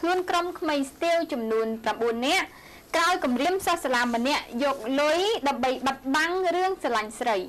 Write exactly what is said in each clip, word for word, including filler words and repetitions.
ខ្លួនក្រុមក្មេងស្ទាវចំនួនប្រាំបួននាក់ក្រោយគម្រាមសាស្ត្រាម្នាក់យកលុយដើម្បីបាត់បង់រឿងស្រឡាញ់ស្រី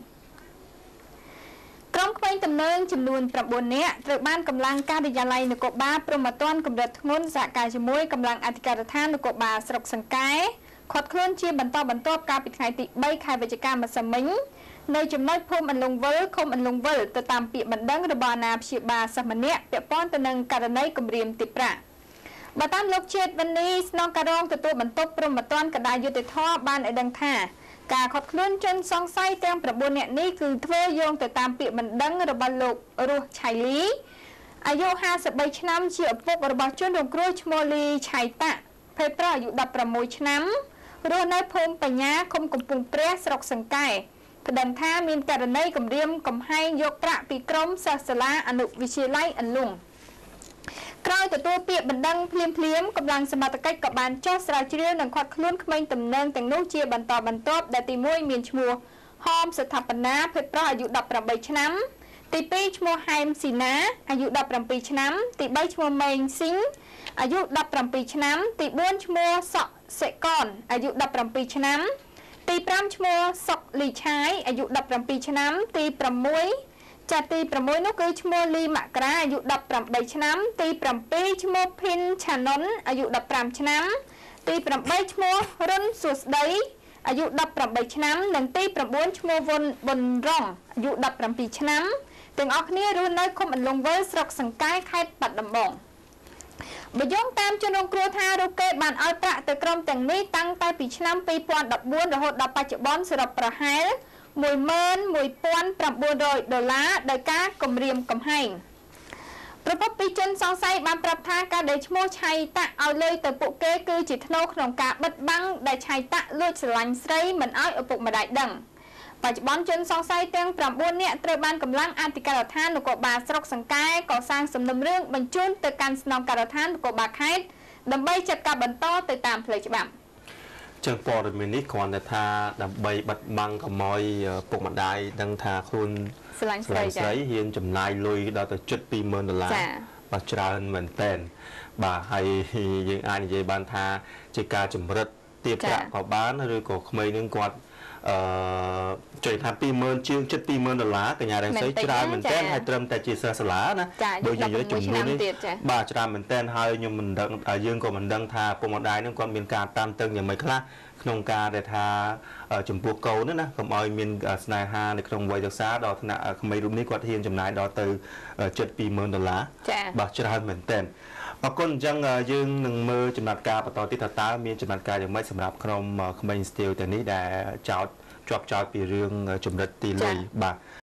ក្រុមក្មេងតំណែងចំនួនប្រាំបួននាក់ត្រូវបានកម្លាំងការិយាល័យនគរបាលព្រហ្មទណ្ឌកម្រិតធ្ងន់សហការជាមួយកម្លាំងអធិការដ្ឋាននគរបាលស្រុកសង្កែខាត់ខ្លួនជាបន្តបន្ទាប់កាលពីថ្ងៃទីបីខែវិច្ឆិកាម្សិលមិញនៅចំណុចភូមិអន្លង់វិលឃុំអន្លង់វិលទៅតាមពាក្យបណ្ដឹងរបស់អាណាព្យាបាលសិស្សម្នាក់ពាក់ព័ន្ធទៅនឹងករណីគម្រាមទីប្រាក់បើតាមលោកជាតិវិនីស្នងការរងទទួលបន្ទុកព្រហ្មទណ្ឌកណ្ដាលយុត្តិធម៌បានឲ្យដឹងថាការខាត់ខ្លួនជនសង្ស័យទាំងប្រាំបួននាក់នេះគឺធ្វើយោងទៅតាមពាក្យបណ្ដឹងរបស់លោករស់ឆៃលីអាយុហាសិបបីឆ្នាំជាឪពុករបស់ជនរងគ្រោះឈ្មោះលីឆៃតាក់ភេទប្រុសអាយុដប់ប្រាំមួយឆ្នាំរស់នៅភូមិបញ្ញាឃុំកំពង់ព្រះស្រុកសង្កែប្តឹងថាមានករណីគម្រាមកំហែងយកប្រាក់ពីក្រុមសិស្សសាលាអនុវិទ្យាល័យអន្លង់ក្រោយទទួលពាក្យបណ្ដឹងភ្លាមភ្លាមកម្លាំងសមត្ថកិច្ចក៏បានចុះស្រាវជ្រាវនិងឃាត់ខ្លួនក្មេងតំណែងទាំងនោះជាបន្តបន្ទាប់ដែលទីមួយមានឈ្មោះហមស្ថាបនាភេទប្រុសអាយុដប់ប្រាំបីឆ្នាំទីពីរឈ្មោះហែមស៊ីណាអាយុដប់ប្រាំពីរឆ្នាំទីបីឈ្មោះម៉េងស៊ីងអាយុដប់ប្រាំពីរឆ្នាំទីបួនឈ្មោះសក់សេកនអាយុដប់ប្រាំពីរឆ្នាំទីប្រាំឈ្មោះសុកលីឆាយអាយុដប់ប្រាំពីរឆ្នាំទីប្រាំមួយចាទីប្រាំមួយនោះគឺឈ្មោះលីមករាអាយុដប់ប្រាំបីឆ្នាំទីប្រាំពីរឈ្មោះភីនឆាណុនអាយុដប់ប្រាំឆ្នាំទីប្រាំបីឈ្មោះរុនសួស្ដីអាយុដប់ប្រាំបីឆ្នាំនិងទីប្រាំបួនឈ្មោះវុនប៊ុនរងអាយុដប់ប្រាំពីរឆ្នាំទាំងអស់គ្នារស់នៅឃុំអន្លង់វិលស្រុកសង្កែខេត្តបាត់ដំបងបើយោងតាមជនរងគ្រោះថារូបគេបានឲ្យប្រាក់ទៅក្រុមទាំងនេះតាំងតែពីឆ្នាំពីរពាន់ដប់បួនរហូតដល់បច្ចុប្បន្នសរុបប្រហែលមួយម៉ឺនមួយពាន់ប្រាំបួនរយដុល្លារដោយការគម្រាមកំហែងប្រពន្ធពីជនសង្ស័យបានប្រាប់ថាការដែលឈ្មោះឆៃតាក់ឲ្យលុយទៅពួកគេគឺជាធ្នូក្នុងការបិទបាំងដែលឆៃតាក់លួចស្រឡាញ់ស្រីមិនឲ្យឪពុកម្ដាយដឹងបច្ចុប្បន្នជនសង្ស័យទាំងប្រាំបួននាក់ត្រូវបានកម្លាំងអធិការដ្ឋាននគរបាលស្រុកសង្កែកសាងសំណុំរឿងបញ្ជូនទៅកាន់ស្នងការដ្ឋាននគរបាលខេត្តដើម្បីចាត់ការបន្តទៅតាមផ្លូវច្បាប់ចឹងព័ត៌មាននេះគ្រាន់តែថាដើម្បីបិទបាំងកុំឲ្យពុកម្ដាយដឹងថាខ្លួនស្រឡាញ់ស្រីចា៎ហ៊ានចំណាយលុយដល់ទៅជិតពីរម៉ឺនដុល្លារបាទច្រើនមែនតែនបាទហើយយើងអាចនិយាយបានថាជាការចម្រិតទាបប្រាក់ក៏បានឬក៏ក្មេងនឹងគាត់អឺចុយថាពីរម៉ឺនជាងជិតពីរម៉ឺនដុល្លារកញ្ញារងស្រីច្រើនមែនតែនហើយត្រឹមតែជាសិស្សសាលាណាបើនិយាយចំនួននេះបាទច្រើនមែនតែនហើយខ្ញុំមិនដឹងយើងក៏មិនដឹងថាពុកម្ដាយនឹងគាត់មានការតានតឹងយ៉ាងម៉េចខ្លះក្នុងការដែលថាចំពោះកូនណាកុំឲ្យមានស្នេហានៅក្នុងវ័យសិក្សាដល់ថ្នាក់ក្មេងរូបនេះគាត់ហ៊ានចំណាយដល់ទៅជិតពីរម៉ឺនដុល្លារបាទច្រើនមែនតែនអរគុណអញ្ចឹងយើងនឹងមើលចំណាត់ការបន្តទៀតថាតើមានចំណាត់ការយ៉ាងម៉េចសម្រាប់ក្រុមក្មេងស្ទាវទាំងនេះដែលចោតជាប់ចោតពីរឿងចម្រិតទីលុយបាទ